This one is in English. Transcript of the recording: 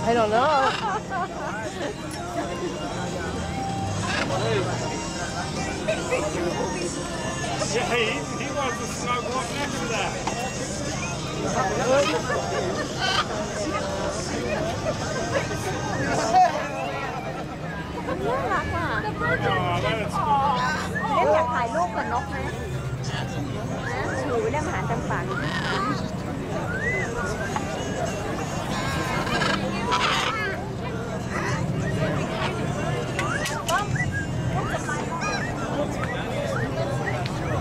I don't know. Yeah, he wants to snuggle up next to that. น่ารักอ่ะเล่นอยากถ่ายรูปกับนกไหมถือได้อาหารจำปา